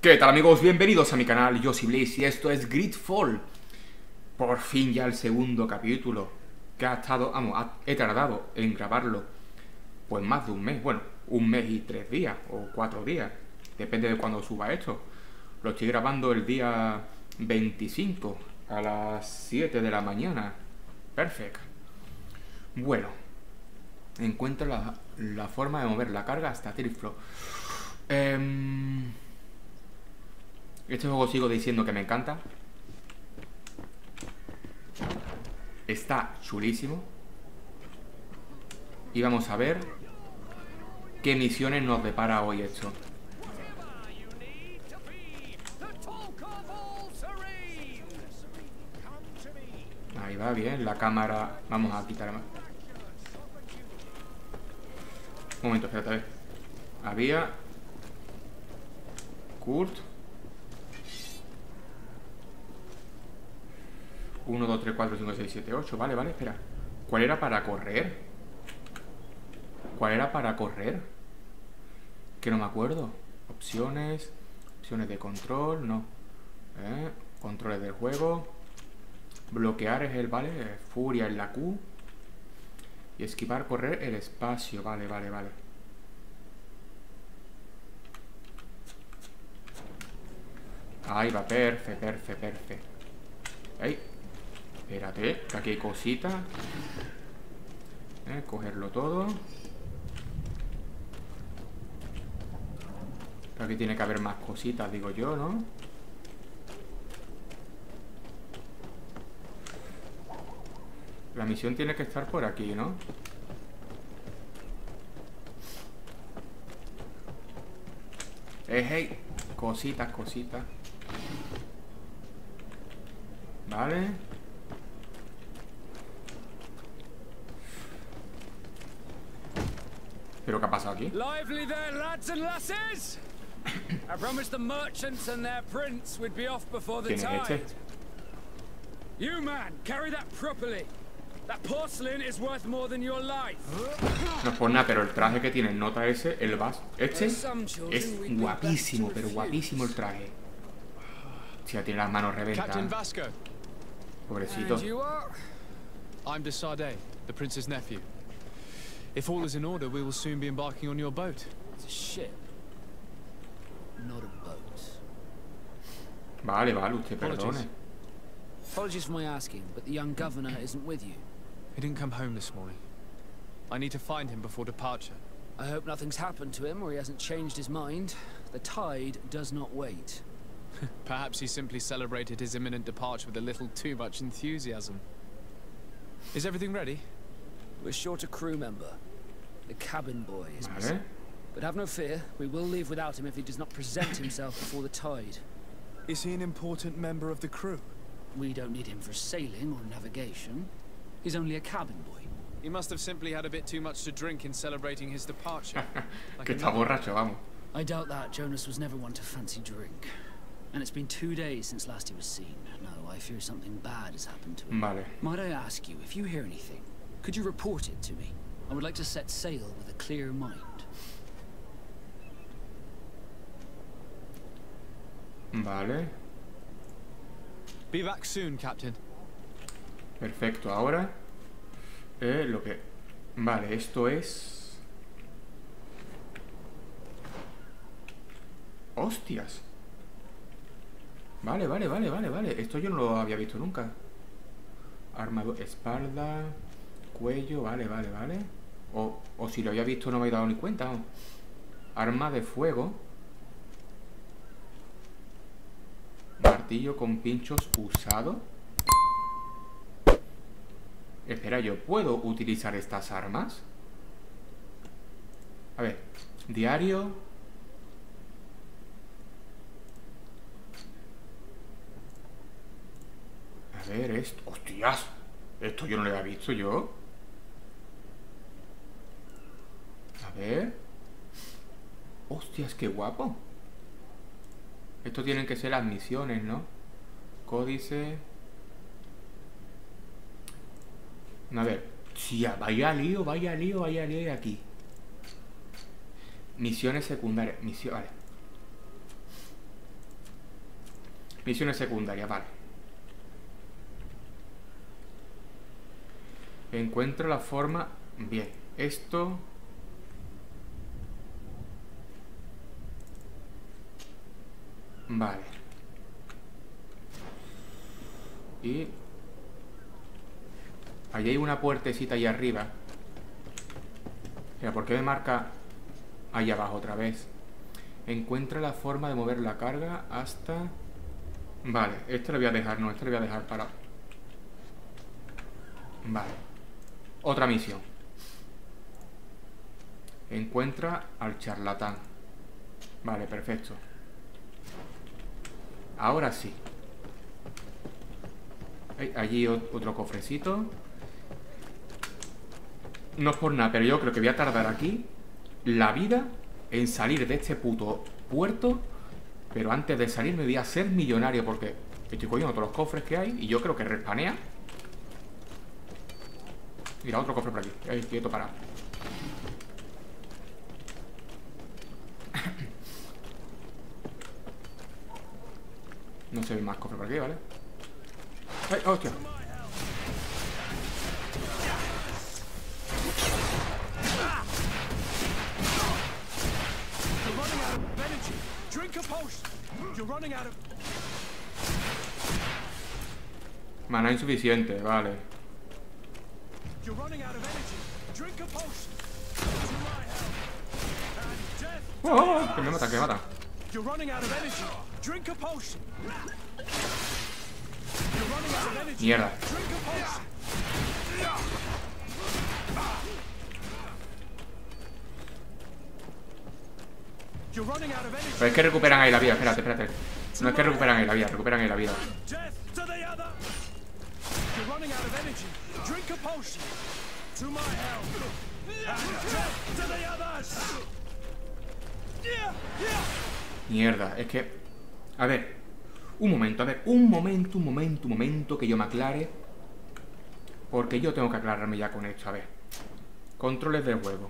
¿Qué tal, amigos? Bienvenidos a mi canal, yo soy Blaze y esto es Gridfall. Por fin ya el segundo capítulo que ha estado, he tardado en grabarlo pues más de un mes, bueno, un mes y 3 días o 4 días, depende de cuando suba esto. Lo estoy grabando el día 25 a las 7 de la mañana. Perfecto. Bueno, encuentro la forma de mover la carga hasta Tiriflo. Este juego sigo diciendo que me encanta. Está chulísimo. Y vamos a ver qué misiones nos depara hoy esto. Ahí va, bien, la cámara. Vamos a quitar más. Un momento, espérate, a ver. Había Kurt. 1, 2, 3, 4, 5, 6, 7, 8. Vale, vale, espera. ¿Cuál era para correr? ¿Cuál era para correr? Que no me acuerdo. Opciones. Opciones de control, no. Controles del juego. Bloquear es el, vale. Furia es la Q. Y esquivar, correr, el espacio. Vale, vale, vale. Ahí va, perfecto. Ahí. Espérate, que aquí hay cositas. Cogerlo todo. Aquí tiene que haber más cositas, digo yo, ¿no? La misión tiene que estar por aquí, ¿no? Hey, cositas. Vale. ¿Pero qué ha pasado aquí? Lively there, lads and lasses! I promised the merchants and their prince we'd be off before the ¿Quién es tide. este? You, man, carry that properly. That porcelain is worth more than your life. No es por nada, pero el traje que tiene, nota ese, el vas. Este es guapísimo, pero guapísimo el traje. Si ya tiene las manos Captain reventadas. Vasco. Pobrecito. And you are? I'm de Sade, the prince's nephew. If all is in order, we will soon be embarking on your boat. It's a ship, not a boat. Vale, usted Apologies. perdone. Apologies for my asking, but the young governor isn't with you. He didn't come home this morning. I need to find him before departure. I hope nothing's happened to him or he hasn't changed his mind. The tide does not wait. Perhaps he simply celebrated his imminent departure with a little too much enthusiasm. Is everything ready? We're short a crew member. The cabin boy is Vale. missing. But have no fear, we will leave without him if he does not present himself before the tide. Is he an important member of the crew? We don't need him for sailing or navigation. He's only a cabin boy. He must have simply had a bit too much to drink in celebrating his departure. Que está borracho, vamos. I doubt that. Jonas was never one to fancy drink. And it's been 2 days since last he was seen. No, I fear something bad has happened to him. Vale. Might I ask you, if you hear anything, could you report it to me? I would like to set sail with a clear mind. Vale. Be back soon, Captain. Perfecto, ahora lo que... Vale, esto es... ¡Hostias! Vale. Esto yo no lo había visto nunca. Armadura, espalda, cuello, vale. O si lo había visto no me he dado ni cuenta, ¿no? Arma de fuego. Martillo con pinchos usado. Espera, ¿yo puedo utilizar estas armas? A ver, diario. A ver, esto... ¡Hostias! Esto yo no lo había visto yo. A ver. ¡Hostias, qué guapo! Esto tienen que ser las misiones, ¿no? Códice... A ver, sí, vaya lío aquí. Misiones secundarias, vale. Misiones secundarias, vale. Encuentra la forma... Bien, esto... Vale. Y... Allí hay una puertecita ahí arriba. Mira, ¿por qué me marca ahí abajo otra vez? Encuentra la forma de mover la carga hasta... Vale, este lo voy a dejar, no, este lo voy a dejar para... Vale. Otra misión. Encuentra al charlatán. Vale, perfecto. Ahora sí. Hay allí otro cofrecito. No es por nada, pero yo creo que voy a tardar aquí la vida en salir de este puto puerto. Pero antes de salir me voy a hacer millonario, porque estoy cogiendo todos los cofres que hay y yo creo que respanea. Mira, otro cofre por aquí. Quieto, para. No se ve más cofre por aquí, ¿vale? ¡Ay, hostia! Maná insuficiente, vale. ¡Oh! Que me mata, que me mata. Mierda. Pero es que recuperan ahí la vida, espérate, espérate. No es que recuperan ahí la vida, recuperan ahí la vida. Mierda, es que... A ver, un momento, un momento, que yo me aclare. Porque yo tengo que aclararme ya con esto, a ver. Controles del juego.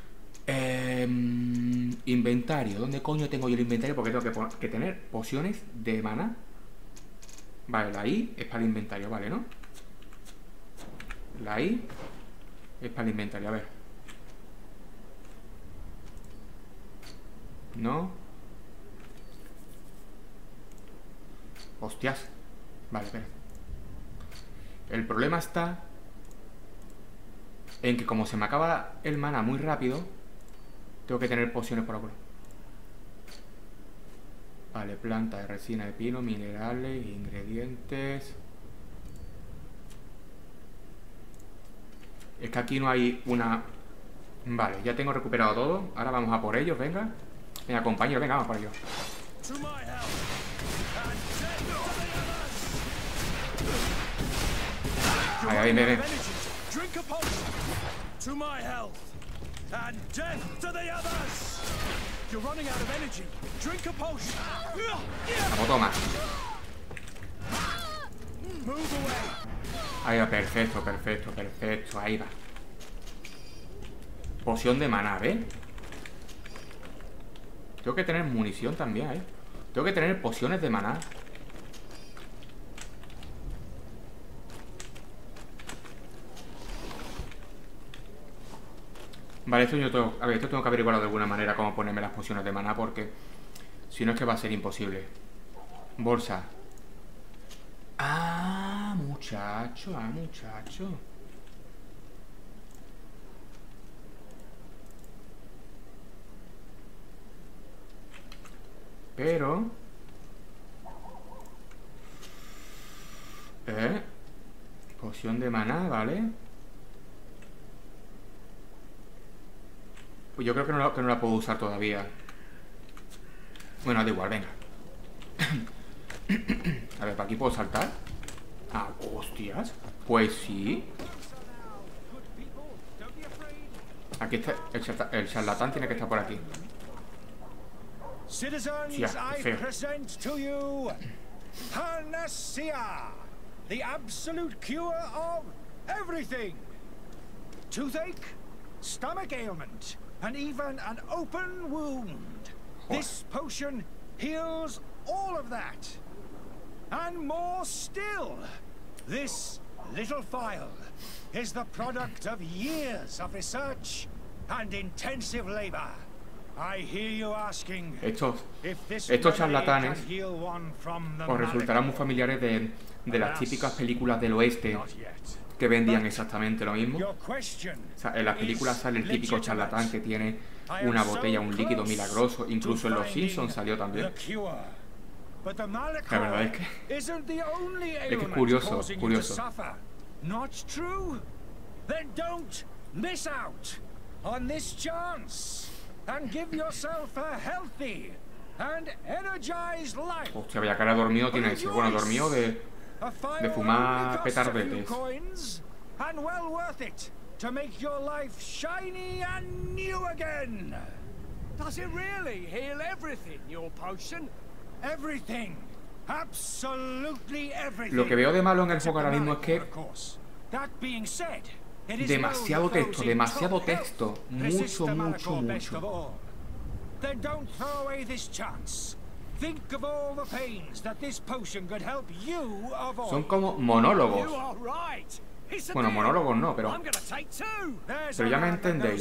Inventario, ¿dónde coño tengo yo el inventario? Porque tengo que tener pociones de maná. Vale, la I es para el inventario, vale, ¿no? La I es para el inventario, a ver. No. Hostias. Vale, espera. El problema está en que como se me acaba el maná muy rápido, tengo que tener pociones por acuerdo. Vale, planta de resina de pino, minerales, ingredientes. Es que aquí no hay una... Vale, ya tengo recuperado todo. Ahora vamos a por ellos, venga. Venga, compañero, venga, vamos por ellos. Ahí, ahí, ven. Vamos, toma. Ahí va, perfecto, perfecto, perfecto. Ahí va. Poción de maná, ¿ves? Tengo que tener munición también, ¿eh? Tengo que tener pociones de maná. Vale, esto yo tengo... A ver, esto tengo que averiguarlo de alguna manera, cómo ponerme las pociones de maná, porque si no es que va a ser imposible. Bolsa. Ah, muchacho, muchacho. Pero... Poción de maná, ¿vale? Pues yo creo que no la puedo usar todavía. Bueno, da igual, venga. A ver, ¿para aquí puedo saltar? Ah, hostias. Pues sí. Aquí está el charlatán, tiene que estar por aquí. Citizens, I present to you Panacea, the absolute cure of everything. Toothache, stomach ailment, and even an open wound. This potion heals all of that. And more still, this little phial is the product of years of research and intensive labor. I hear you asking if this charlatanes can heal one from the os resultarán muy familiares de las típicas películas del oeste que vendían exactamente lo mismo. O sea, en las películas sale el típico charlatán que tiene una botella, un líquido milagroso. Incluso en Los Simpsons salió también. La verdad es que curioso, curioso. Not true? Then don't miss out on this chance and give yourself a healthy and energized life. Hostia, vaya cara dormido tiene ese. Bueno, dormido de fumar petardetes. And well worth it to make your life shiny and new again. Does it really heal everything, your potion? Everything. Absolutely everything. Lo que veo de malo en el juego ahora mismo es que demasiado texto, mucho. Then don't throw away this chance. Think of all the pains that this potion could help you avoid. Son como monólogos. You are right. Bueno, monólogos no, pero ya me entendéis.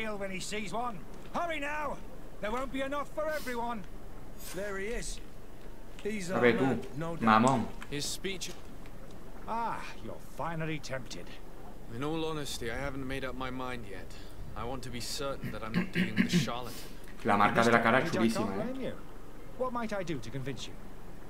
Hurry now. There won't be enough for everyone. There he is. He's A ver tú, mamón. His speech. Ah, you're finally tempted. In all honesty, I haven't made up my mind yet. I want to be certain that I'm not dealing with a charlatan. La marca de la cara es chulísima, ¿eh? What might I do to convince you?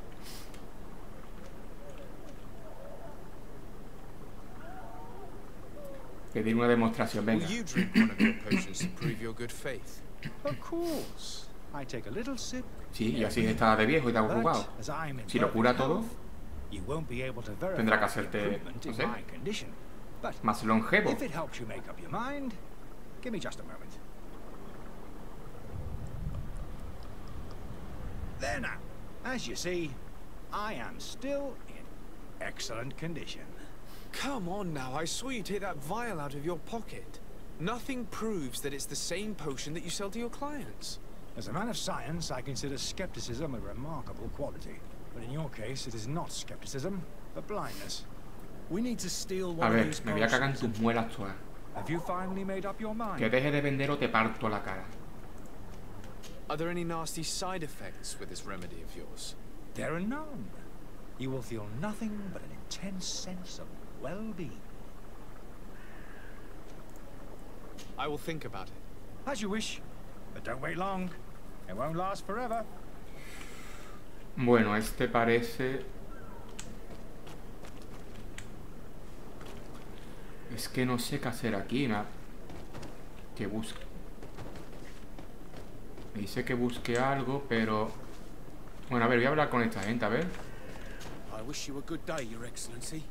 Pedir una demostración, venga. Will you drink one of your potions to prove your good faith? Of course. I take a little sip. Sí, y así está de viejo y te ha jugado. Si lo cura todo, tendrá que hacerte, no sé, más longevo. If it helps you make up your mind, give me just a moment. There now. As you see, I am still in excellent condition. Come on now, I saw you take that vial out of your pocket. Nothing proves that it's the same potion that you sell to your clients. As a man of science, I consider skepticism a remarkable quality. But in your case, it is not skepticism, but blindness. We need to steal A one of ver, these me voy a cagar en potions. tus muelas todas. Have you finally made up your mind? Que deje de vender o te parto la cara. Are there any nasty side effects with this remedy of yours? There are none. You will feel nothing but an intense sense of well-being. I will think about it. As you wish, but don't wait long. It won't last forever. Bueno, este parece... Es que no sé qué hacer aquí, que busque. Me dice que busque algo, pero... Bueno, a ver, voy a hablar con esta gente, a ver. I wish you a good day, Your Excellency.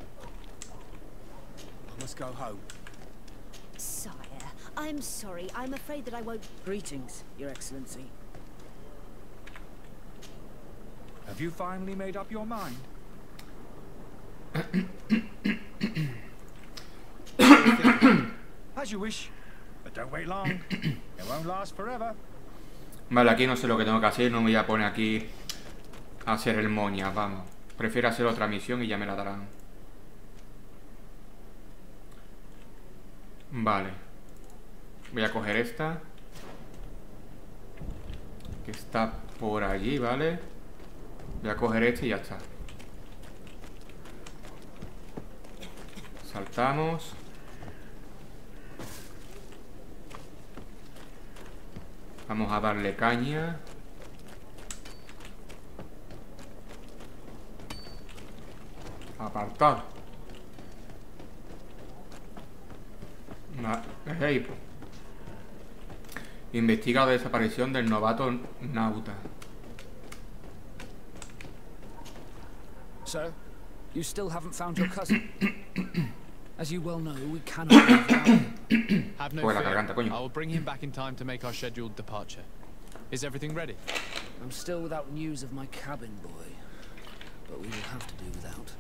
I must go home. Sire, I'm sorry. I'm afraid that I won't... Greetings, Your Excellency. Have you finally made up your mind? As you wish, but don't wait long. It won't last forever. Vale, aquí no sé lo que tengo que hacer. No me voy a poner aquí a hacer el moña, vamos. Prefiero hacer otra misión y ya me la darán. Vale. Voy a coger esta, que está por allí, ¿vale? Voy a coger este y ya está. Saltamos. Vamos a darle caña. Apartar. Hey. Investiga la desaparición del novato nauta. Sir, you still haven't found your cousin. As you well know, we cannot leave without him. Have no Pues la fear. garganta, coño. I will bring him back in time to make our scheduled departure. Is everything ready? I'm still without news of my cabin boy, but we will have to do without.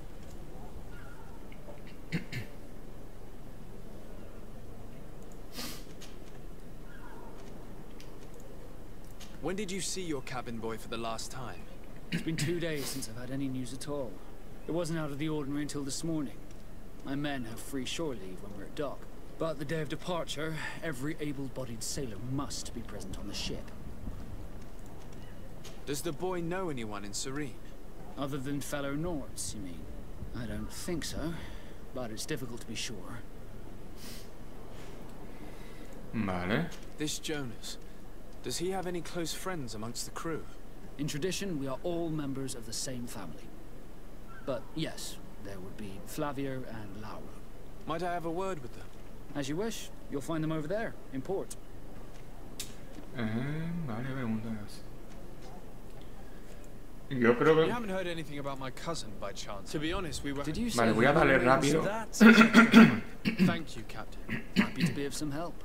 When did you see your cabin boy for the last time? It's been 2 days since I've had any news at all. It wasn't out of the ordinary until this morning. My men have free shore leave when we're at dock. But the day of departure, every able-bodied sailor must be present on the ship. Does the boy know anyone in Serene? Other than fellow Nords, you mean? I don't think so, but it's difficult to be sure. Vale. This Jonas, does he have any close friends amongst the crew? In tradition, we are all members of the same family. But yes, there would be Flavio and Laura. Might I have a word with them? As you wish. You'll find them over there, in port. Vale, preguntas. Yo creo You que... haven't heard anything about my cousin, by chance? To be honest, we were... Did you Vale, say voy a darle rápido. That's Thank you, Captain. happy to be of some help.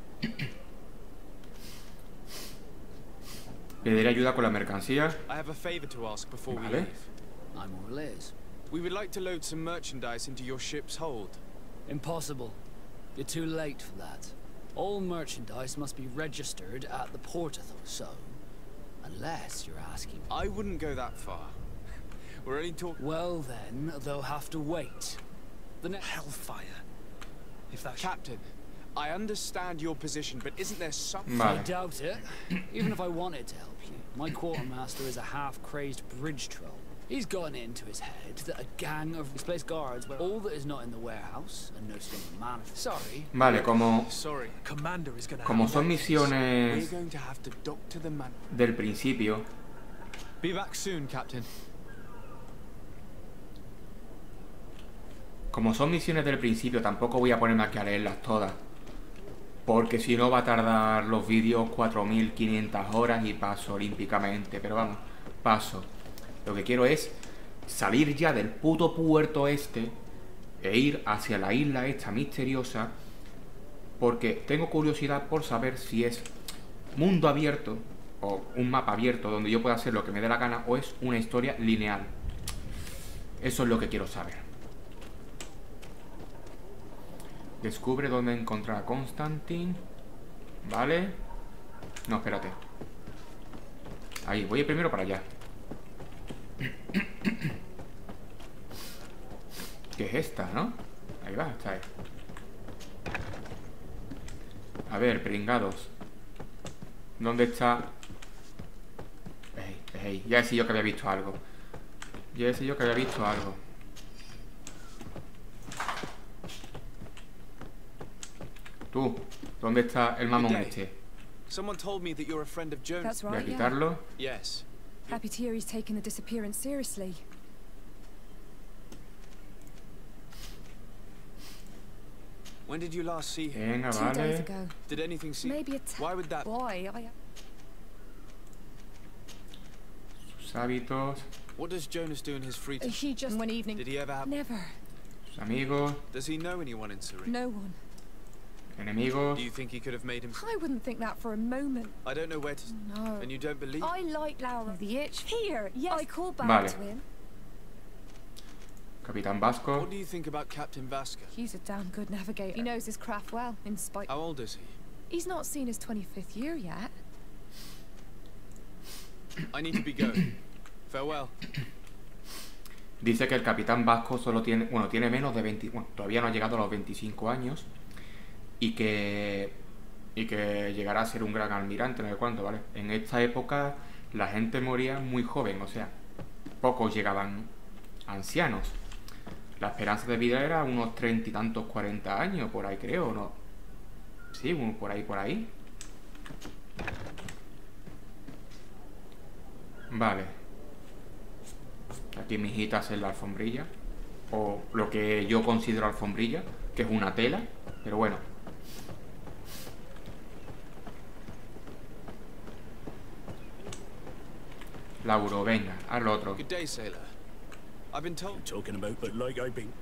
Pediré ayuda con la mercancía. I have a favor to ask before we Vale. leave. I'm all ears. We would like to load some merchandise into your ship's hold. Impossible. You're too late for that. All merchandise must be registered at the port authority, so... Unless you're asking... I wouldn't go that far. We're only talking... Well then, they'll have to wait. The next... Hellfire. If that... Captain, I understand your position, but isn't there something... I Vale. doubt it. Even if I wanted to help you. My quartermaster is a half-crazed bridge troll. He's gotten into his head that a gang of displaced guards were all that is not in the warehouse and noted on the manifest. Sorry. Vale, como Commander is gonna son We're misiones going to have to dock to the man. del principio, Be back soon, Captain. como son misiones del principio, tampoco voy a ponerme aquí a leerlas todas. Porque si no va a tardar los vídeos 4500 horas y paso olímpicamente. Pero vamos, paso. Lo que quiero es salir ya del puto puerto este e ir hacia la isla esta misteriosa, porque tengo curiosidad por saber si es mundo abierto o un mapa abierto donde yo pueda hacer lo que me dé la gana, o es una historia lineal. Eso es lo que quiero saber. Descubre dónde encontrar a Constantine. Vale. No, espérate. Ahí, voy primero para allá. ¿Qué es esta, no? Ahí va, está ahí. A ver, pringados. ¿Dónde está? Ya decía yo que había visto algo. Tú, ¿dónde está el mamón este? Someone told me that you're a friend of Jonas. That's Voy a right, yeah. quitarlo. Yes. Happy to hear he's taken the disappearance seriously. When did you last see him? Venga, 2 days vale. ago. Did anything seem... Maybe a Why would that... boy. Sus hábitos, What does Jonas do in his free time? He just one evening. Did he ever have... Never. sus amigos, Does he know anyone in Serene? No one. enemigos. Do you think he could have made him... I wouldn't think that for a moment. I don't know where to... No. And you don't believe... I like Laura. The itch. Here. Yes. I called back Vale. to him. Capitán Vasco. What do you think about Captain Vasca? He's a damn good navigator. He knows his craft well, in spite. How old is he? He's not seen his 25th year yet. I need to be going. Farewell. Dice que el Capitán Vasco solo tiene... Bueno, tiene menos de 20... Bueno, todavía no ha llegado a los 25 años. Y que llegará a ser un gran almirante, no sé cuánto, ¿vale? En esta época la gente moría muy joven, o sea, pocos llegaban ancianos. La esperanza de vida era unos 30 y tantos, 40 años, por ahí creo, ¿no? Sí, por ahí. Vale. Aquí mijitas en la alfombrilla. O lo que yo considero alfombrilla, que es una tela, pero bueno. Lauro, venga, haz lo otro. Good day, sailor. I've been told... Talking about, but like I've been...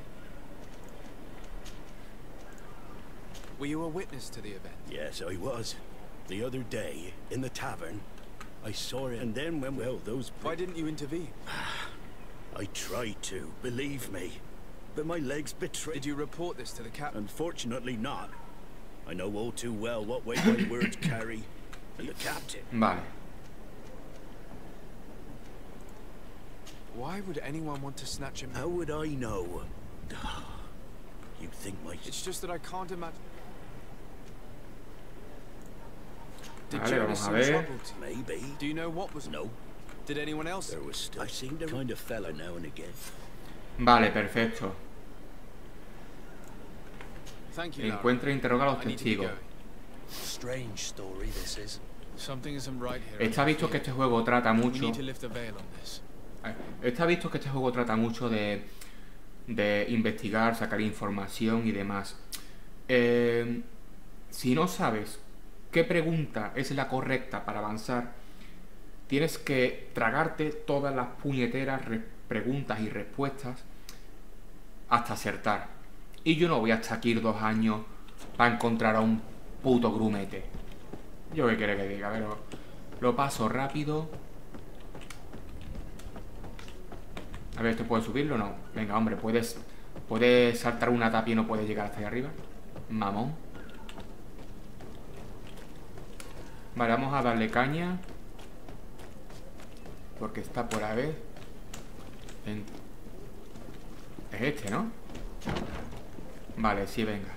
Were you a witness to the event? Yes, I was. The other day, in the tavern, I saw it, and then when, well, those... Why didn't you intervene? I tried to, believe me. But my legs betrayed... Did you report this to the captain? Unfortunately not. I know all too well what weight my words carry. And the captain... Vale. Why would anyone want to snatch him? How would I know? You think my... It's just that I can't imagine. Did Vale, Jonas vamos a seem ver. troubled to you? Maybe. Do you know what was... No. Did anyone else? There was still... I seemed a kind of fella now and again. Vale, perfecto. Thank you, Lara. Encuentra e interroga a los I need to be testigos. going. Strange story this is. Something isn't right here. Está visto que este juego trata We mucho. need to lift the veil on this. Está visto que este juego trata mucho de investigar, sacar información y demás. Si no sabes qué pregunta es la correcta para avanzar, tienes que tragarte todas las puñeteras preguntas y respuestas hasta acertar. Y yo no voy a estar aquí 2 años para encontrar a un puto grumete. Yo qué quiere que diga, pero lo paso rápido. A ver, ¿esto puede subirlo o no? Venga, hombre, puedes saltar una tapia y no puedes llegar hasta ahí arriba. Mamón. Vale, vamos a darle caña. Porque está por a ver. Es este, ¿no? Vale, sí, venga.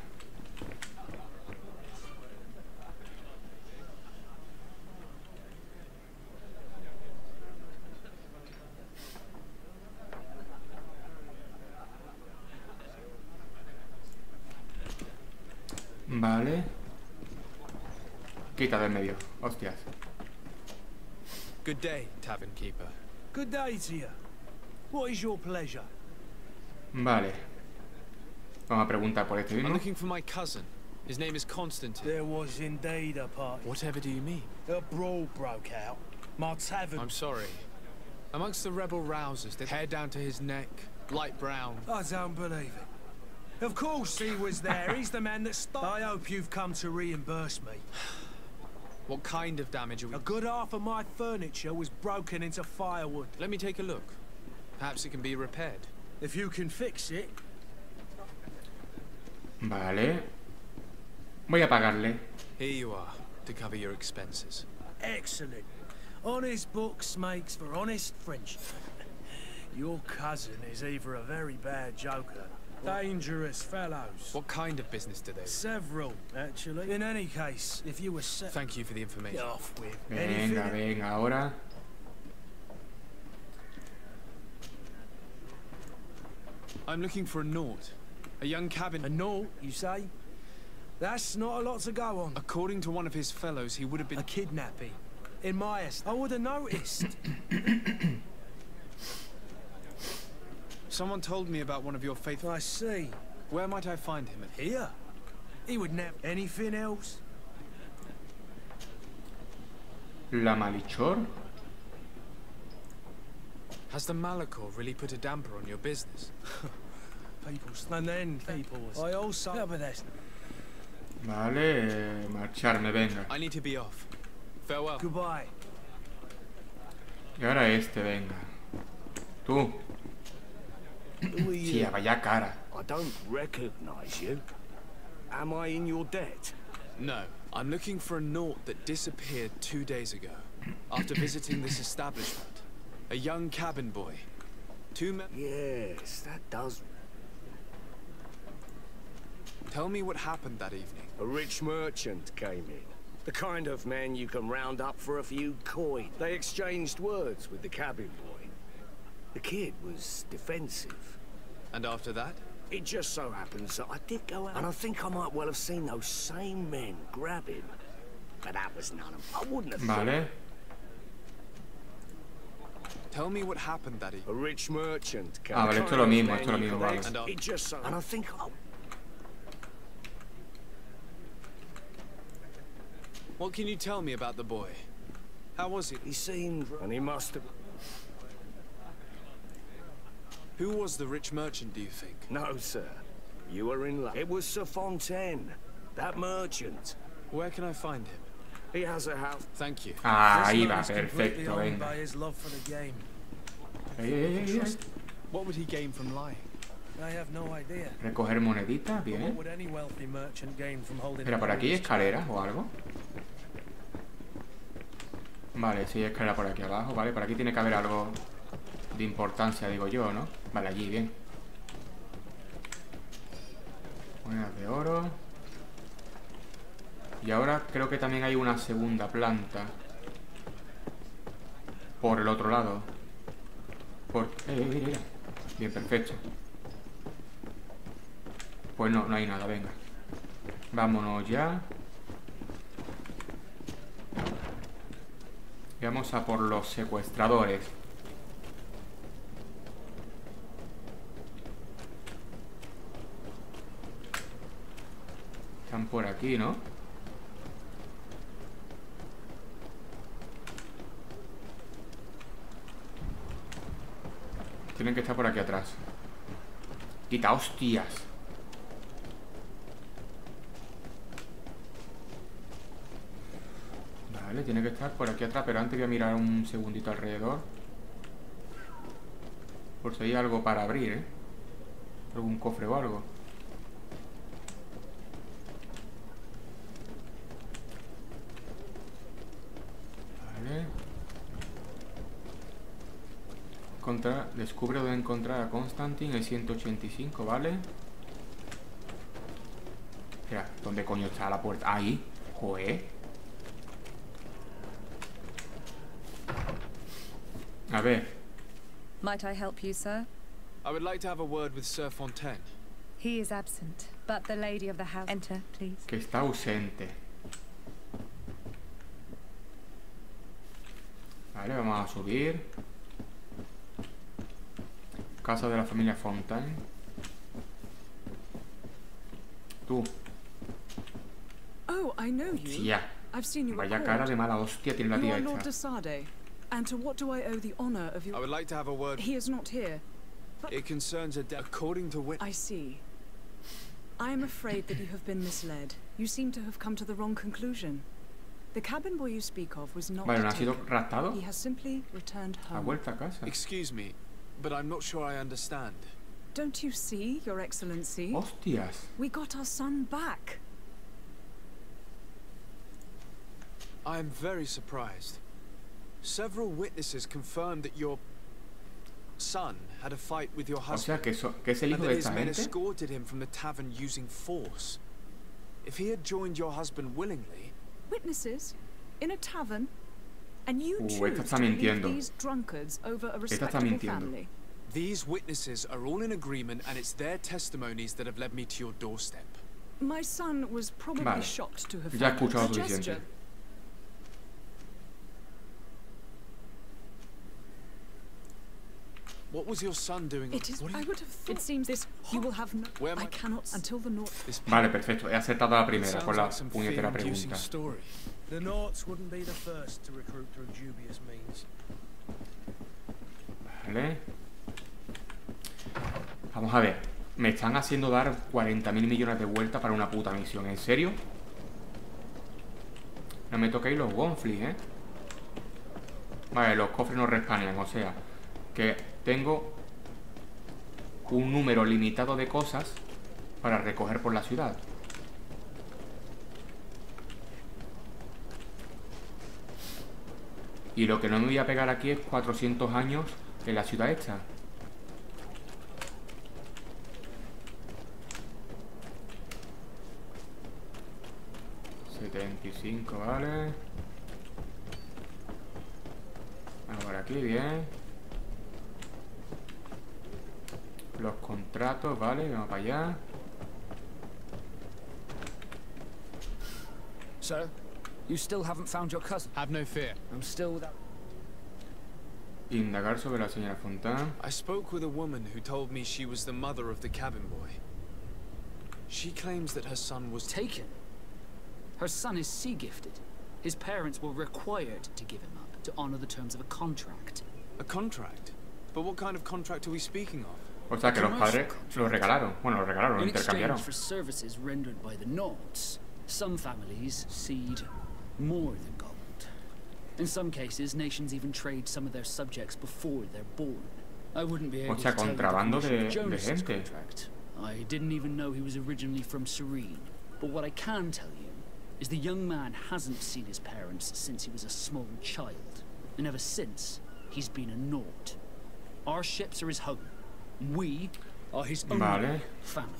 Vale. Quita del medio. Hostias. Good day, tavern keeper. Good day to you. What is your pleasure? Vale. Vamos a preguntar por este I'm mismo. looking for my cousin. His name is Constantine. There was indeed a party. Whatever do you mean? A brawl broke out. My tavern... I'm sorry. Amongst the rebel rousers, they hair down to his neck, light brown. I don't believe it. Of course he was there. He's the man that stopped. I hope you've come to reimburse me. What kind of damage are we... A good half of my furniture was broken into firewood. Let me take a look. Perhaps it can be repaired. If you can fix it... Vale. Voy a pagarle. Here you are, to cover your expenses. Excellent. Honest books makes for honest friendship. Your cousin is either a very bad joker, dangerous fellows. What kind of business do they... Several, actually. In any case, if you were Thank you for the information. Get off with Venga, venga, ahora. I'm looking for a Nort. A young cabin... A Nort, you say? That's not a lot to go on. According to one of his fellows, he would have been... A kidnapping. In my estate. I would have noticed. Someone told me about one of your faithful... I see. Where might I find him? Here? He would never... Anything else? La Malhechor. Has the Malachor really put a damper on your business? And then people... I also... Yeah, but that's... Vale, marcharme, venga. I need to be off. Farewell. Goodbye. Y ahora este, venga. Tú. Who are you? Tía, vaya cara. I don't recognize you. Am I in your debt? No. I'm looking for a Nort that disappeared 2 days ago. After visiting this establishment. A young cabin boy. 2 men... Yes, that does. Tell me what happened that evening. A rich merchant came in. The kind of man you can round up for a few coin. They exchanged words with the cabin boy. The kid was defensive. And after that? It just so happens that I did go out, and I think I might well have seen those same men grab him. But that was none of them. I wouldn't have Vale. Tell me what happened that evening. A rich merchant came. Ah, vale, esto es lo mismo, esto es lo mismo, vale. It just so... And I think What can you tell me about the boy? How was he? He seemed... And he must have... Who was the rich merchant, do you think? No, sir. You were in luck. It was Sir Fontaine, that merchant. Where can I find him? He has a house. Thank you. Ah, ahí va, This man is completely perfecto, owned venga. by his love for the game. What would he gain from lying? I have no idea. Recoger moneditas, What bien. would any wealthy merchant gain from holding... Mira, por aquí hay escaleras o algo. Vale, sí, hay escalera por aquí abajo, vale. Por aquí tiene que haber algo. de importancia, digo yo, ¿no? Vale, allí, bien. Monedas de oro. Y ahora creo que también hay una segunda planta. Por el otro lado. Mira. Bien, perfecto. Pues no hay nada, venga. Vámonos ya. Y vamos a por los secuestradores. Están por aquí, ¿no? Tienen que estar por aquí atrás. Quita, hostias. Vale, tiene que estar por aquí atrás. Pero antes voy a mirar un segundito alrededor. Por si hay algo para abrir, ¿eh? Algún cofre o algo. Descubre dónde encontrar a Constantine, el 185, ¿vale? Espera, ¿dónde coño está la puerta? Ahí, joder. A ver. Might I help you, sir? I would like to have a word with Sir Fontaine. He is absent, but the lady of the house... Enter, please. Que está ausente. Vale, vamos a subir. Casa de la familia Fontaine. Tú. Oh, I know you. Tía. I've seen you. Vaya cara de mala hostia tiene la tía Lord esta. de Sade. And to what do I owe the honor of your... I would like to have a word... He is not here. But... It concerns a according to witness... I see. I am afraid that you have been misled. You seem to have come to the wrong conclusion. The cabin boy you speak of was not... Vale, ¿no ha sido raptado? He has simply returned home. Ha vuelto a casa. Excuse me, but I'm not sure I understand. Don't you see, Your Excellency? Hostias. We got our son back. I am very surprised. Several witnesses confirmed that your son had a fight with your husband. O sea, que es el hijo de esta and that his men gente. escorted him from the tavern using force. If he had joined your husband willingly... Witnesses? In a tavern? And you choose esta está to leave mintiendo. these drunkards over a Esta está respectable mintiendo. family? These witnesses are all in agreement, and it's their testimonies that have led me to your doorstep. My son was probably Vale. shocked to have Ya he found escuchado a suficiente. gesture. What was your son doing? It is. I would have thought. It seems this. You will have no. Where am I cannot until the North. Vale, perfecto. He acertado la primera con la puñetera pregunta. The Norts wouldn't be the first to recruit through dubious means. Vale. Vamos a ver. Me están haciendo dar 40.000 millones de vueltas para una puta misión. ¿En serio? No me toquéis los gonflis, ¿eh? Vale, los cofres no respanean. O sea, que tengo un número limitado de cosas para recoger por la ciudad. Y lo que no me voy a pegar aquí es 400 años en la ciudad esta. $75, vale. Vamos por aquí, bien. Los contratos, vale, vamos para allá. Sir, you still haven't found your cousin? Have no fear. I'm still without... Indagar sobre la señora Fontaine. I spoke with a woman who told me she was the mother of the cabin boy. She claims that her son was taken. Her son is sea-gifted. His parents were required to give him up to honor the terms of a contract. A contract? But what kind of contract are we speaking of? O sea que los padres lo regalaron. Bueno, lo regalaron, lo In intercambiaron. exchange for services rendered by the Norts, some families cede more than gold. In some cases, nations even trade some of their subjects before they're born. I wouldn't be able O sea, to tell you the contrabando condition of de Jonas's gente. contract. I didn't even know he was originally from Serene. But what I can tell you is the young man hasn't seen his parents since he was a small child. And ever since, he's been a Nort. Our ships are his home. We are his only Vale. family.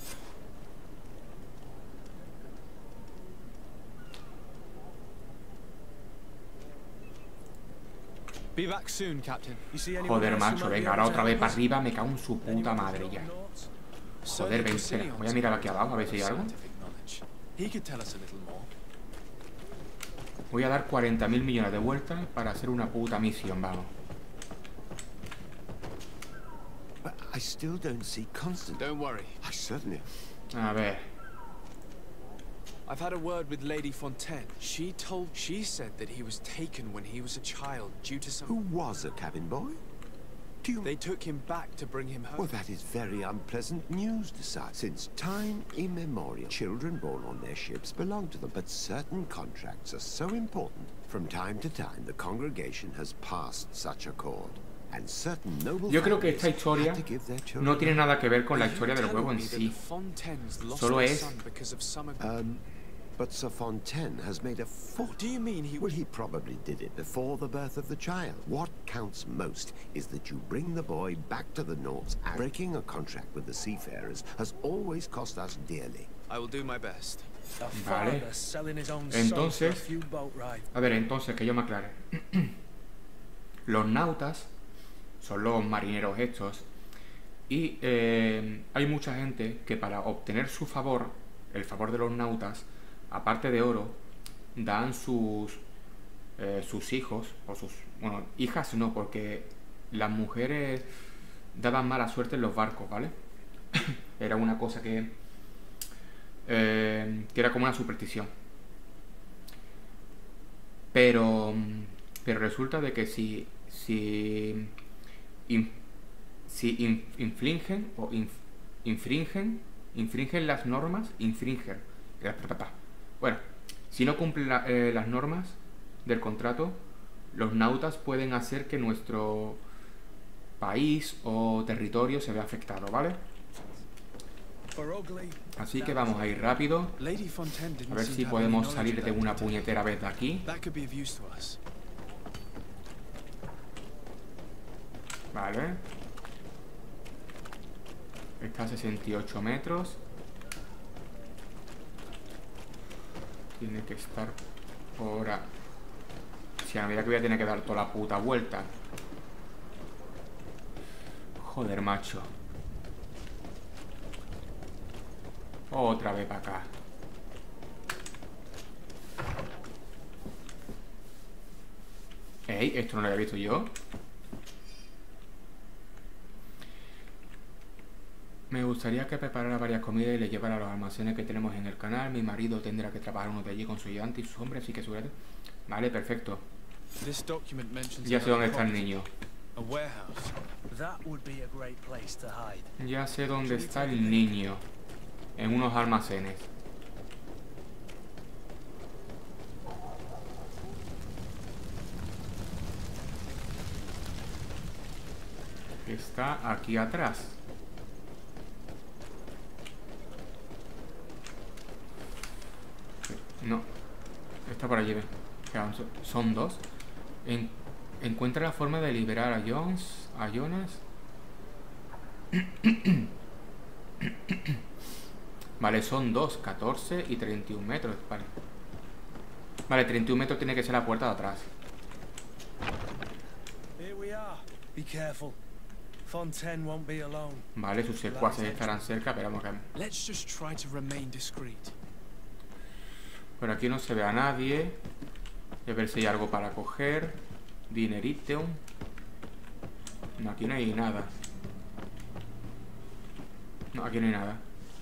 Be back soon, Captain. Joder, macho, venga, ahora otra vez para arriba. Me cago en su puta madre ya. Joder, ven, espera. Voy a mirar aquí abajo a ver si hay algo. Voy a dar 40.000 millones de vueltas para hacer una puta misión, vamos. I still don't see Constance. Don't worry. I certainly. A ver. I've had a word with Lady Fontaine. She said that he was taken when he was a child due to some... Who was a cabin boy? They took him back to bring him home. Well, that is very unpleasant news to say. Since time immemorial, children born on their ships belong to them, but certain contracts are so important. From time to time, the congregation has passed such accord. And certain noble Yo creo que esta historia had to give their children no tiene nada que ver con la historia del juego en sí. Solo es... But Sir Fontaine has made a fortune. Do you mean he... Well, he probably did it before the birth of the child. What counts most is that you bring the boy back to the North. And breaking a contract with the seafarers has always cost us dearly. I will do my best. Vale. Entonces... A ver, entonces, que yo me aclare. Los nautas son los marineros estos. Y hay mucha gente que para obtener su favor, el favor de los nautas, aparte de oro, dan sus hijos, o sus... Bueno, hijas no, porque las mujeres daban mala suerte en los barcos, ¿vale? Era una cosa que era como una superstición. Pero resulta de que si infringen o infringen las normas, bueno, si no cumplen las normas del contrato, los nautas pueden hacer que nuestro país o territorio se vea afectado, ¿vale? Así que vamos a ir rápido. A ver si podemos salir de una puñetera vez de aquí. Vale. Está a 68 metros. Tiene que estar por ahí. Si a medida que voy a tener que dar toda la puta vuelta. Joder, macho. Otra vez para acá. Ey, esto no lo había visto yo. Me gustaría que preparara varias comidas y le llevara a los almacenes que tenemos en el canal. Mi marido tendrá que trabajar uno de allí con su ayudante y sus hombres, así que asegúrate. Vale, perfecto. Ya sé dónde está el niño. Ya sé dónde está el niño. En unos almacenes. Está aquí atrás. No, está por allí, ven. Son dos. Encuentra la forma de liberar a Jones. Vale, son dos, 14 y 31 metros. Vale, 31 metros tiene que ser la puerta de atrás. Vale, sus secuaces estarán cerca, pero vamos a ver. Por aquí no se ve a nadie. Voy a ver si hay algo para coger. Dinerito. No, aquí no hay nada. No, aquí no hay nada.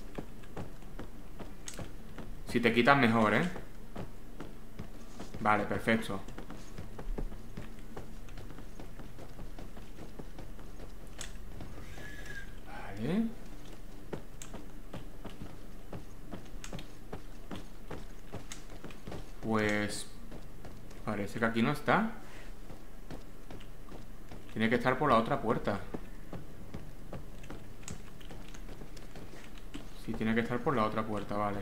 Si te quitas mejor, ¿eh? Vale, perfecto. Vale. Pues... parece que aquí no está. Tiene que estar por la otra puerta. Sí, tiene que estar por la otra puerta, vale.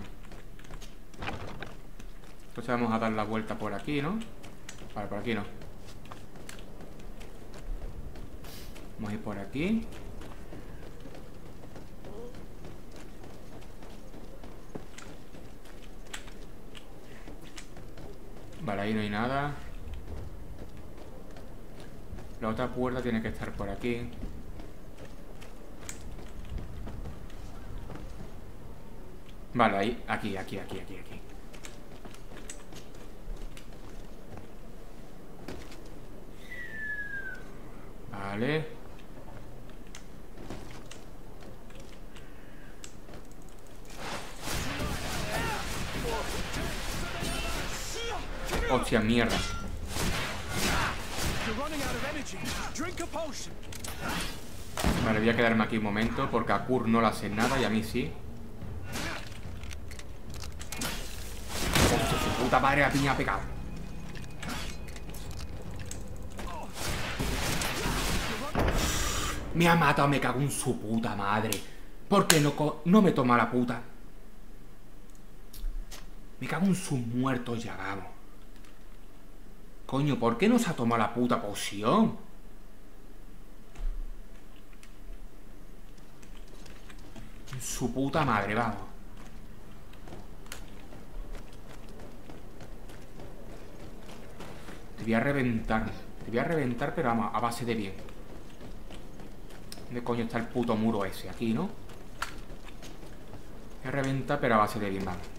Entonces vamos a dar la vuelta por aquí, ¿no? Vale, por aquí no. Vamos a ir por aquí. Vale, ahí no hay nada. La otra puerta tiene que estar por aquí. Vale, ahí, aquí. Vale. Hostia, mierda. Vale, voy a quedarme aquí un momento porque a Kurt no le hace nada y a mí sí. Hostia, su puta madre, la piña ha pegado. Me ha matado, me cago en su puta madre. ¿Por qué no me toma la puta? Me cago en sus muertos ya, vamos. Coño, ¿por qué no se ha tomado la puta poción? Su puta madre, vamos. Te voy a reventar. Te voy a reventar, pero vamos, a base de bien. ¿Dónde coño está el puto muro ese? Aquí, ¿no? Voy a reventar, pero a base de bien, vamos.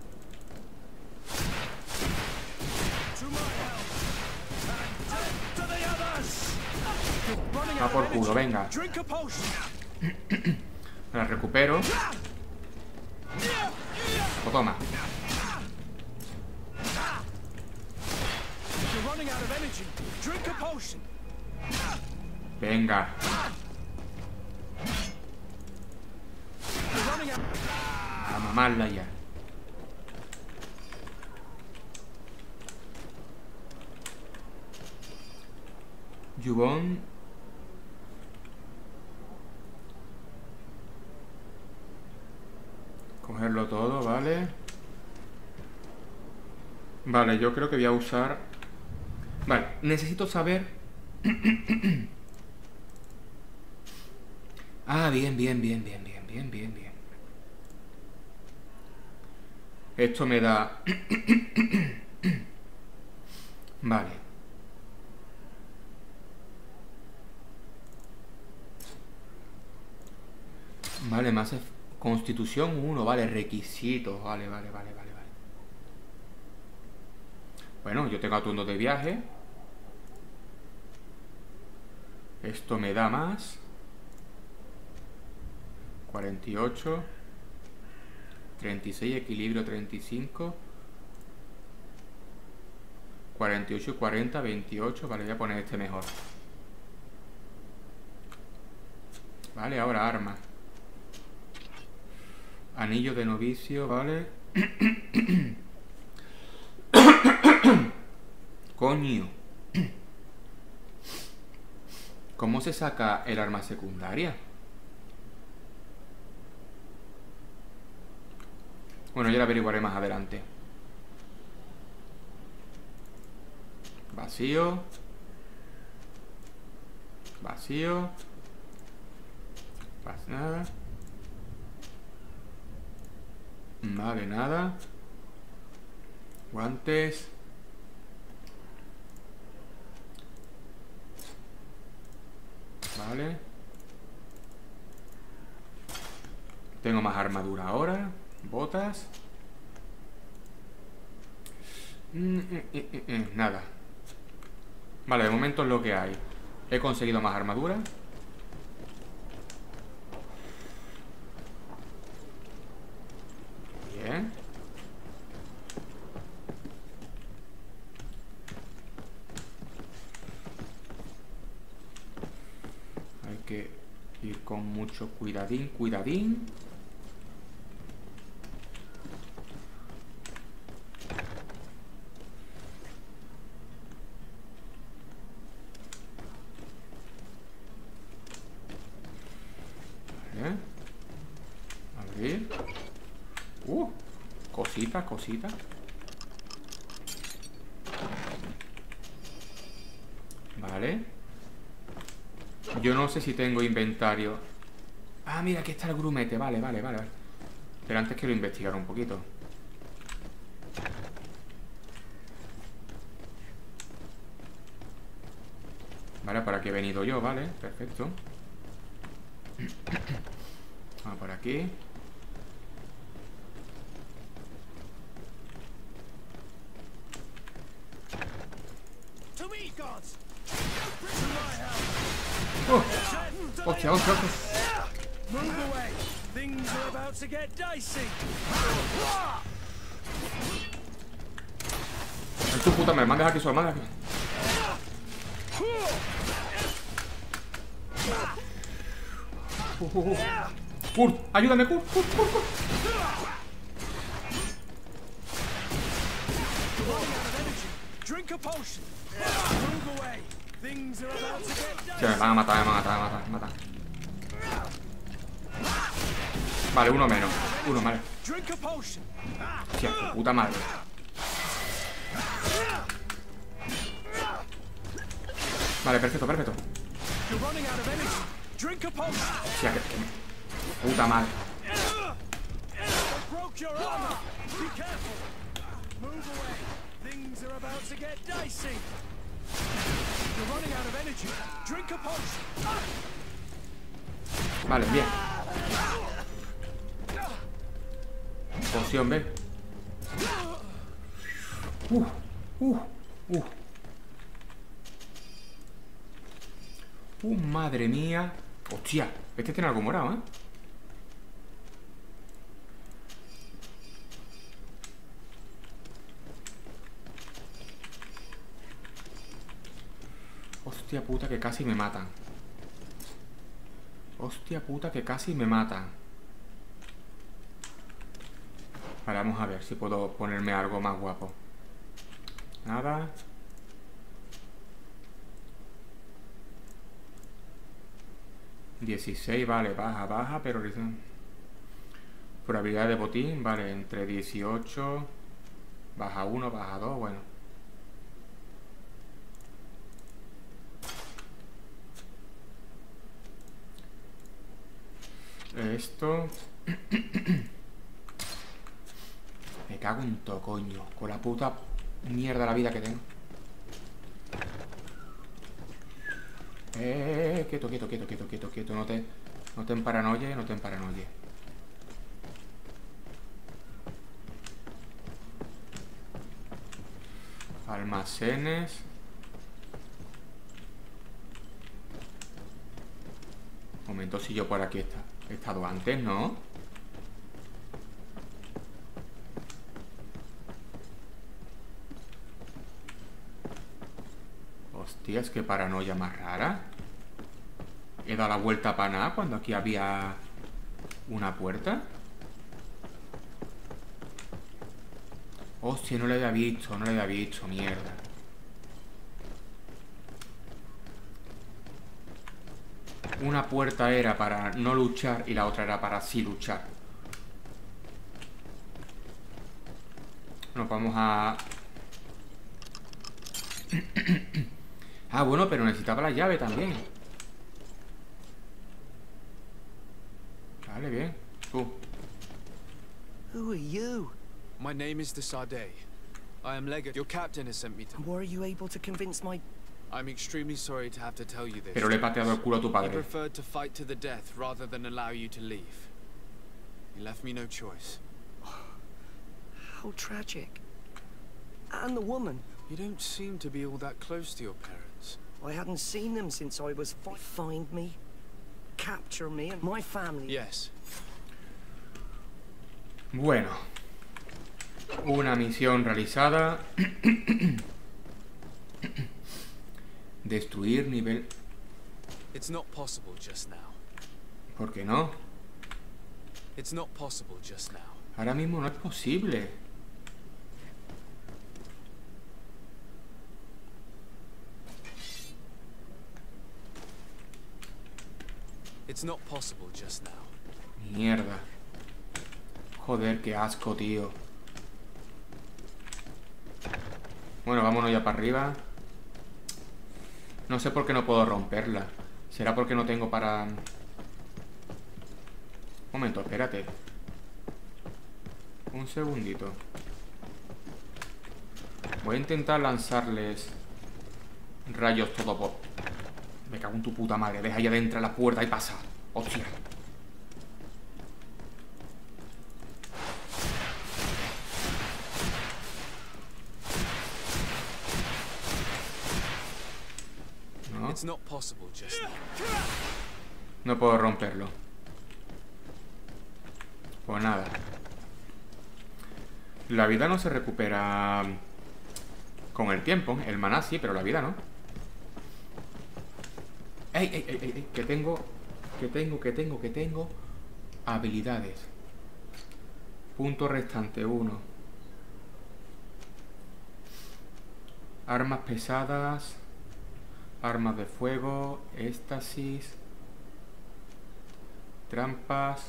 Va por culo, venga. Me la recupero. O toma. Venga. A mamarla ya. Yubon. Cogerlo todo, ¿vale? Vale, yo creo que voy a usar... Vale, necesito saber... Ah, bien. Esto me da... Vale. Vale, más Constitución 1, vale, requisitos, vale. Bueno, yo tengo atuendo de viaje. Esto me da más. 48. 36, equilibrio 35. 48 y 40, 28. Vale, voy a poner este mejor. Vale, ahora armas. Anillo de novicio, vale. Coño. ¿Cómo se saca el arma secundaria? Bueno, ya lo averiguaré más adelante. Vacío. Vacío. Nada. Vale, nada. Guantes. Vale. Tengo más armadura ahora. Botas. Nada. Vale, de momento es lo que hay. He conseguido más armadura. Bien. Hay que ir con mucho cuidadín. Vale. Abrir. Cosita. Vale. Yo no sé si tengo inventario. Ah, mira, aquí está el grumete. Vale. Pero antes quiero investigar un poquito. Vale, para aquí he venido yo, vale, perfecto. Vamos por aquí. Hostia. Tu puta madre, mandas aquí solo, mandas aquí. Kurt, ayúdame, Kurt. Sí, me van a matar. Vale, uno menos. Vale. Hostia, tu puta madre. Vale, perfecto. Hostia, que puta madre. Vale, bien. Poción, ve. Madre mía. Hostia, este tiene algo morado, ¿eh? Hostia puta, que casi me matan. Vale, vamos a ver si puedo ponerme algo más guapo. Nada. $16, vale, baja, pero probabilidad de botín, vale, entre 18, baja 1, baja 2, bueno. Esto. Me cago en todo, coño, con la puta mierda de la vida que tengo. Quieto. No te emparanoyes. Almacenes. Momento, si yo por aquí he estado antes, ¿no? Hostias, qué paranoia más rara. He dado la vuelta para nada cuando aquí había una puerta. Hostia, no la había visto, mierda. Una puerta era para no luchar y la otra era para sí luchar. Nos vamos a... Ah, bueno, pero necesitaba la llave también. Vale, bien. Tú. Who are you? My name is Desade. I am Legate. Your captain has sent me to... Were you able to convince my... I'm extremely sorry to have to tell you this. Pero le he pateado el culo a tu He padre. preferred to fight to the death rather than allow you to leave. He left me no choice. How tragic. And the woman. You don't seem to be all that close to your parents. I hadn't seen them since I was find me, capture me and my family. Yes. Bueno. Una misión realizada. Destruir nivel... It's not possible just now. ¿Por qué no? It's not possible just now. Ahora mismo no es posible. It's not possible just now. Mierda. Joder, qué asco, tío. Bueno, vámonos ya para arriba. No sé por qué no puedo romperla. ¿Será porque no tengo para...? Un momento, espérate. Un segundito. Voy a intentar lanzarles rayos todo por... Me cago en tu puta madre. Deja ya de entrar a la puerta y pasa. Hostia. No. No puedo romperlo. Pues nada. La vida no se recupera con el tiempo. El maná sí, pero la vida no. ¡Ey, ey, ey, ey! Que tengo habilidades. Punto restante 1. Armas pesadas. Armas de fuego. Éxtasis. Trampas.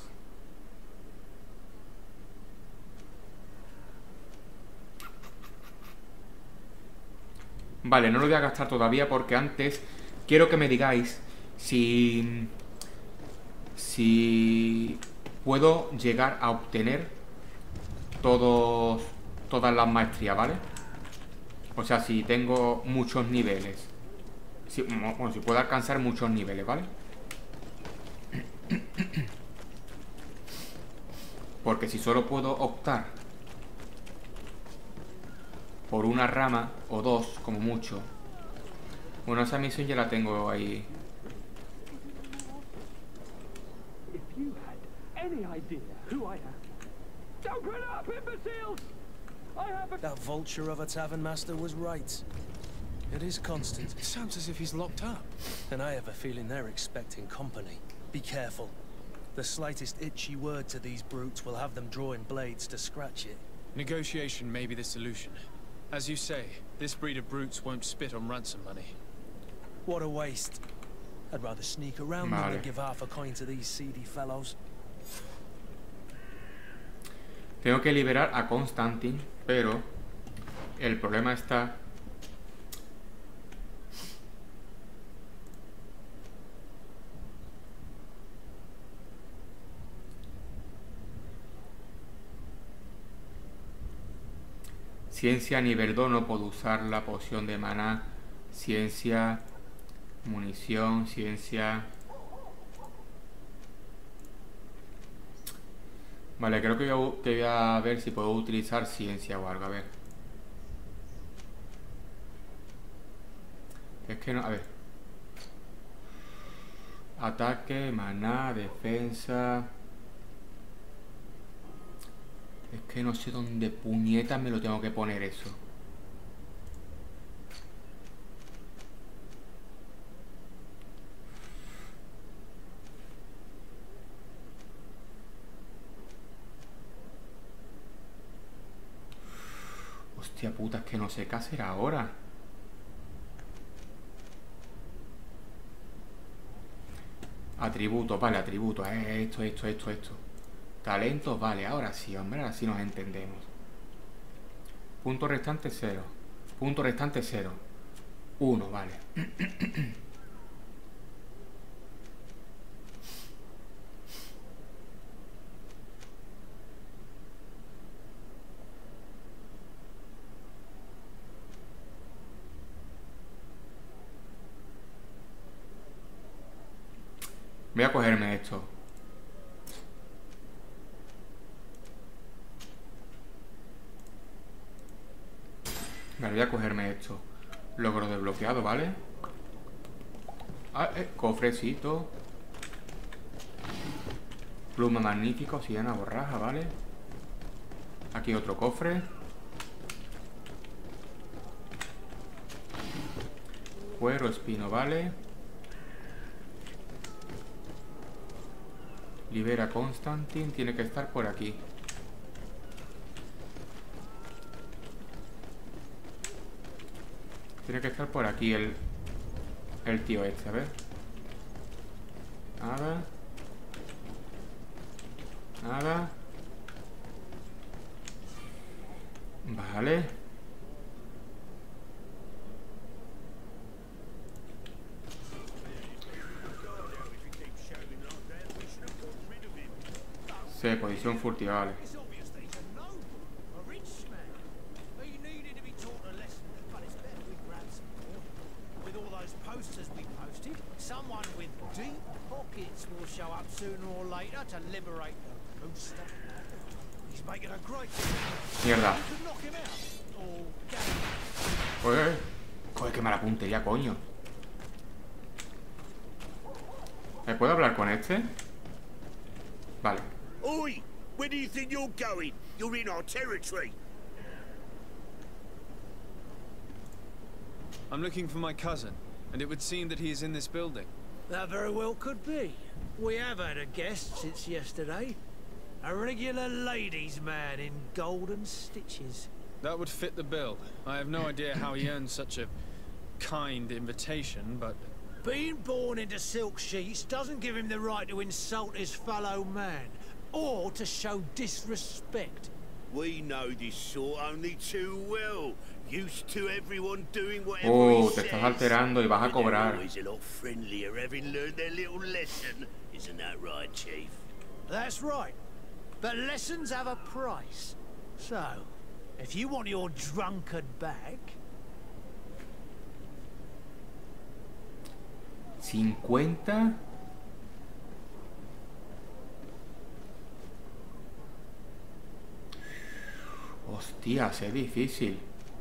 Vale, no lo voy a gastar todavía porque antes quiero que me digáis si puedo llegar a obtener todas las maestrías, ¿vale? O sea, si tengo muchos niveles. Bueno, si puedo alcanzar muchos niveles, ¿vale? Porque si solo puedo optar por una rama o dos, como mucho. Bueno, esa misión ya la tengo ahí. That vulture of a tavern master was right. It is constant. It sounds as if he's locked up. And I have a feeling they're expecting company. Be careful. The slightest itchy word to these brutes will have them drawing blades to scratch it. Negotiation may be the solution. As you say, this breed of brutes won't spit on ransom money. What a waste. I'd rather sneak around them than give half a coin to these seedy fellows. Tengo que liberar a Constantine, pero el problema está... Ciencia nivel 2, no puedo usar la poción de maná. Ciencia, munición, ciencia... Vale, creo que voy a ver si puedo utilizar ciencia o algo, a ver. Es que no, a ver. Ataque, maná, defensa... Es que no sé dónde puñetas me lo tengo que poner eso. Hostia puta, es que no sé qué hacer ahora. Atributos, vale, atributos. Esto. Talentos, vale, ahora sí, hombre, ahora sí nos entendemos. Punto restante 0. Punto restante 0. 1, vale. Voy a cogerme esto. Vale, voy a cogerme esto. Logro desbloqueado, ¿vale? Ah, cofrecito. Pluma magnífico, siena borraja, ¿vale? Aquí otro cofre. Cuero espino, ¿vale? Libera Constantine, tiene que estar por aquí. Tiene que estar por aquí el tío este, a ver. Nada. Vale. Sí, posición furtiva, vale. Someone with deep pockets will show up sooner or later to liberate the rooster. He's making a great Mierda. You could knock him out or get him. Joder, qué mala puntería, coño. ¿Me puedo hablar con este? Vale. Oi! Where do you think you're going? You're in our territory. I'm looking for my cousin, and it would seem that he is in this building. That very well could be. We have had a guest since yesterday. A regular ladies' man in golden stitches. That would fit the bill. I have no idea how he earned such a kind invitation, but... Being born into silk sheets doesn't give him the right to insult his fellow man, or to show disrespect. We know this sort only too well. Used to everyone doing whatever Oh, he te says. estás alterando y vas a But they're cobrar. always a lot friendlier having learned their little lesson. Isn't that right, Chief? That's right. But lessons have a price. So, if you want your drunkard back... 50. Hostias, es difícil.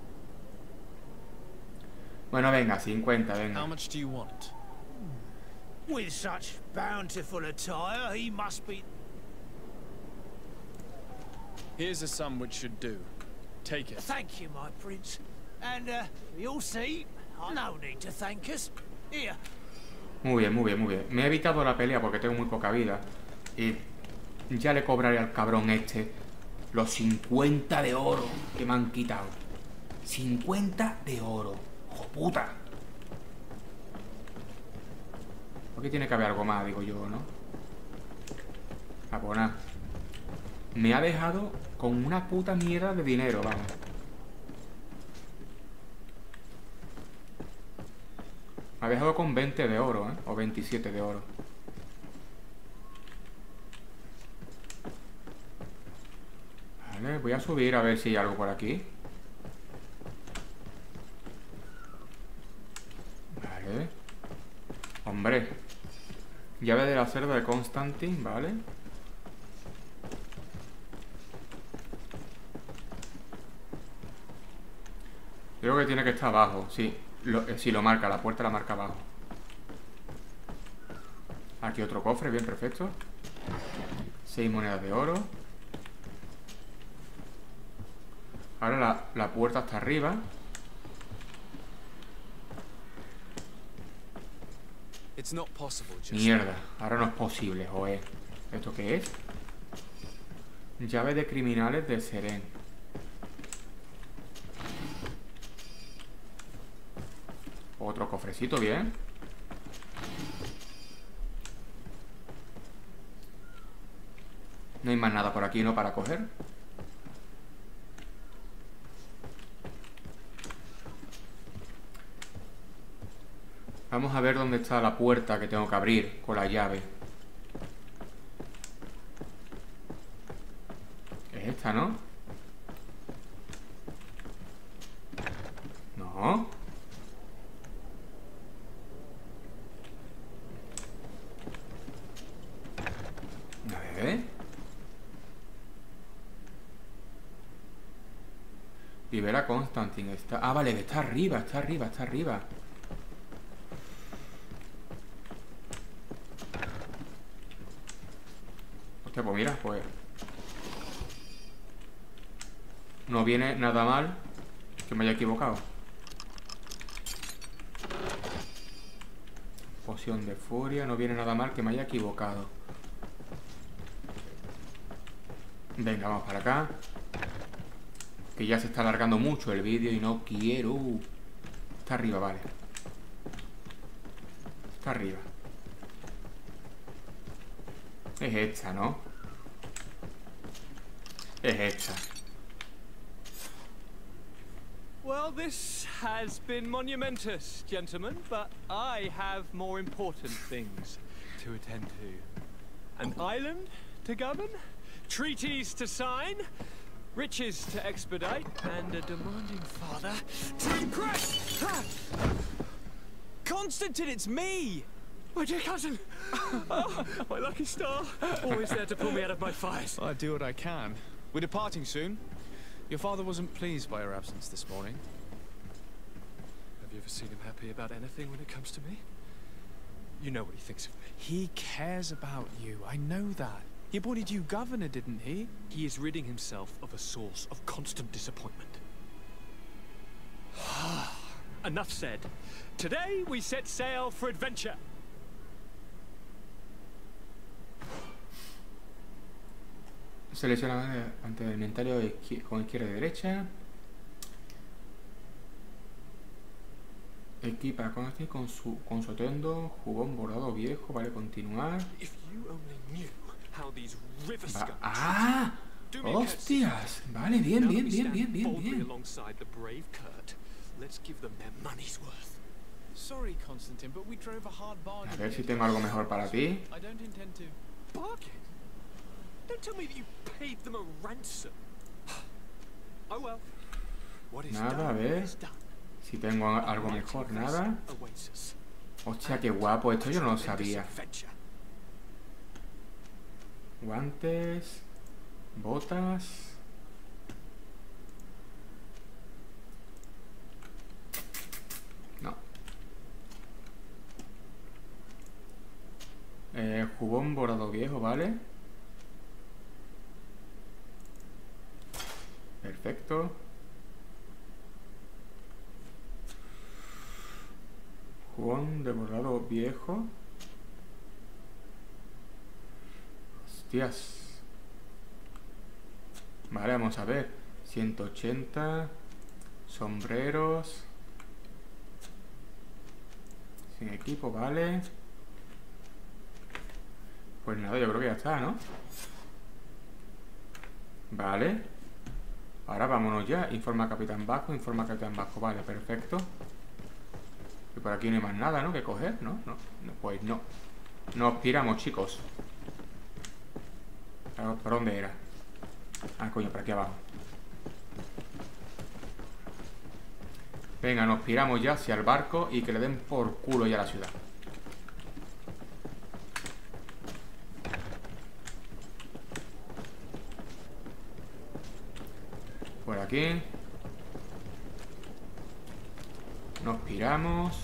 Bueno, venga, 50, venga. How much do you want? With such bountiful attire, he must be... Here's a sum which should do. Take it. Thank you, my prince. And, you'll see, no need to thank us. Here. Muy bien, muy bien, muy bien. Me he evitado la pelea porque tengo muy poca vida. Y ya le cobraré al cabrón este los 50 de oro que me han quitado. 50 de oro. ¡Hijo puta! Aquí tiene que haber algo más, digo yo, ¿no? Ah, pues nada. Me ha dejado con una puta mierda de dinero, vamos. Me ha dejado con 20 de oro, ¿eh? O 27 de oro. Vale, voy a subir a ver si hay algo por aquí. Vale. Hombre. Llave de la cerda de Constantine, ¿vale? Creo que tiene que estar abajo, sí. Si lo marca, la puerta la marca abajo. Aquí otro cofre, bien, perfecto. 6 monedas de oro. Ahora la puerta está arriba. Mierda, ahora no es posible, joder. ¿Esto qué es? Llave de criminales de Seren. Otro cofrecito, bien. No hay más nada por aquí, ¿no? Para coger. Vamos a ver dónde está la puerta que tengo que abrir con la llave. Es esta, ¿no? No. A ver. Libera Constantine. Está... Ah, vale, está arriba, está arriba, está arriba. Hostia, pues mira, pues... No viene nada mal que me haya equivocado. Poción de furia, no viene nada mal que me haya equivocado. Venga, vamos para acá. Que ya se está alargando mucho el vídeo y no quiero. Está arriba, vale. Está arriba. Es esta, ¿no? Es esta. Well, this has been monumentous, gentlemen, but I have more important things to attend to. An island to govern, treaties to sign, riches to expedite, and a demanding father to impress. Constantine, it's me! My dear cousin! Oh, my lucky star! Always there to pull me out of my fires. I do what I can. We're departing soon. Your father wasn't pleased by your absence this morning. Have you ever seen him happy about anything when it comes to me? You know what he thinks of me. He cares about you, I know that. He appointed you governor, didn't he? He is ridding himself of a source of constant disappointment. Enough said. Today we set sail for adventure. Selecciona ante el inventario con izquierda y derecha. Equipa con su atuendo, jubón bordado viejo, vale, continuar. ¡Ah! ¡Hostias! Vale, bien. Sorry, Constantine, but we drove a hard bargain. A ver si tengo algo mejor para ti. I don't intend to. Bargain? Don't tell me that you paid them a ransom. Oh well. What is Nada, a ver. Si tengo algo mejor, nada. Hostia, qué guapo. Esto yo no lo sabía. Guantes. Botas. No. Jubón bordado viejo, ¿vale? Perfecto. Jubón de bordado viejo. Hostias. Vale, vamos a ver. 180. Sombreros. Sin equipo, vale. Pues nada, yo creo que ya está, ¿no? Vale. Ahora vámonos ya. Informa Capitán Vasco, vale, perfecto. Y por aquí no hay más nada, ¿no? Que coger, ¿no? No, pues no. Nos piramos, chicos. ¿Por dónde era? Ah, coño, por aquí abajo. Venga, nos piramos ya hacia el barco y que le den por culo ya a la ciudad. Por aquí. Nos piramos.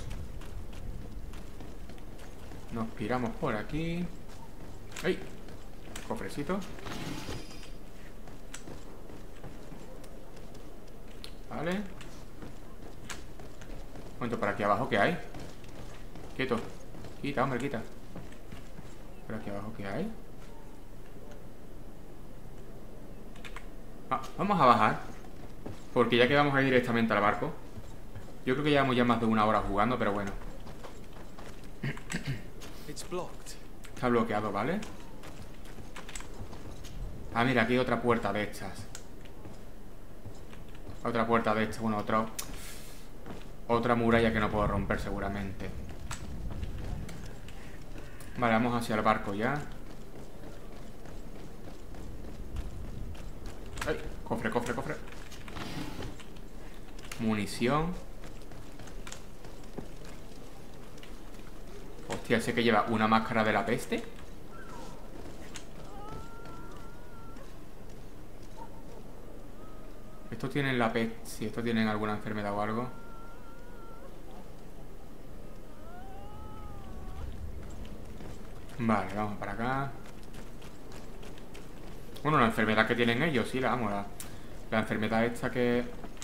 Nos piramos por aquí. ¡Ay! Cofrecito. Vale. Un momento, por aquí abajo, ¿qué hay? Quieto. Quita, hombre, quita. Por aquí abajo, ¿qué hay? Ah, vamos a bajar. Porque ya que vamos a ir directamente al barco. Yo creo que llevamos ya más de una hora jugando, pero bueno. Está bloqueado, ¿vale? Ah, mira, aquí hay otra puerta de estas. Otra puerta de estas, bueno, otra muralla que no puedo romper seguramente. Vale, vamos hacia el barco ya. ¡Ay! Cofre. Munición. Hostia, ese que lleva una máscara de la peste. ¿Estos tienen la peste? Si estos tienen alguna enfermedad o algo. Vale, vamos para acá. Bueno, la enfermedad que tienen ellos, sí, la enfermedad esta que...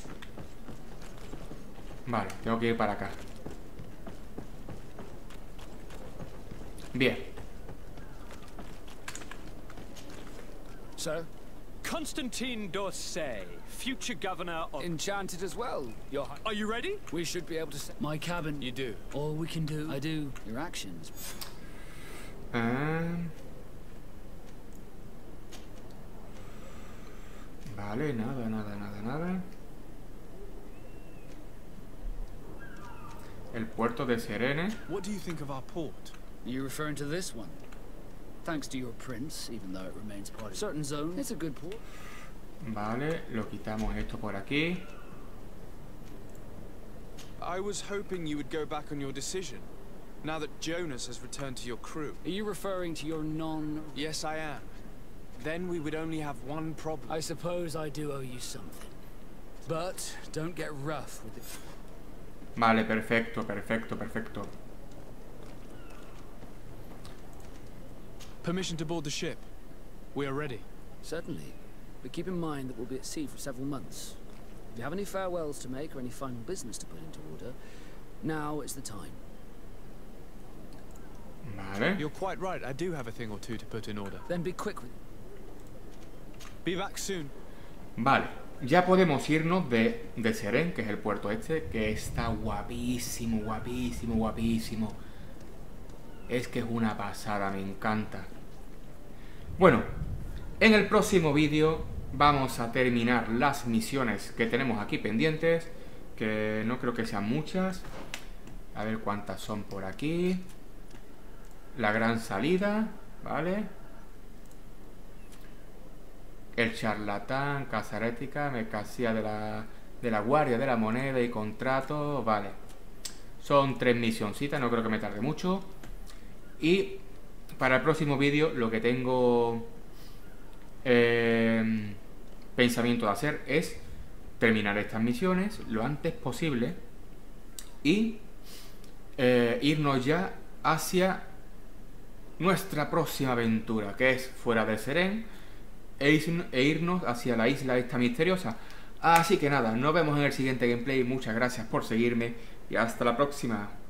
Vale, tengo que ir para acá. Bien. Sir? Constantine d'Orsay, future governor of... Enchanted as well. Are you ready? We should be able to... My cabin. You do. All we can do. I do. Your actions. Vale, nada. El puerto de Serene. What do you think of our port? You referring to this one? Thanks to your prince, even though it remains part of certain zone, it's a good port. Vale, lo quitamos esto por aquí. I was hoping you would go back on your decision, now that Jonas has returned to your crew. Are you referring to your Yes, I am. Then we would only have one problem. I suppose I do owe you something. But don't get rough with it. Vale, perfecto, perfecto, perfecto. Permission to board the ship. We are ready. Certainly. But keep in mind that we'll be at sea for several months. If you have any farewells to make or any final business to put into order, now is the time. Vale. You're quite right. I do have a thing or two to put in order. Then be quick with it. Be back soon. Vale, ya podemos irnos de Seren, que es el puerto este, que está guapísimo, guapísimo, guapísimo. Es que es una pasada, me encanta. Bueno, en el próximo vídeo vamos a terminar las misiones que tenemos aquí pendientes, que no creo que sean muchas. A ver cuántas son por aquí. La gran salida, ¿vale? El charlatán, caza herética, mercancía de la guardia de la moneda y contrato, vale. Son 3 misioncitas, no creo que me tarde mucho. Y para el próximo vídeo lo que tengo pensamiento de hacer es terminar estas misiones lo antes posible y irnos ya hacia nuestra próxima aventura, que es fuera de Seren, e irnos hacia la isla esta misteriosa. Así que nada, nos vemos en el siguiente gameplay. Muchas gracias por seguirme y hasta la próxima.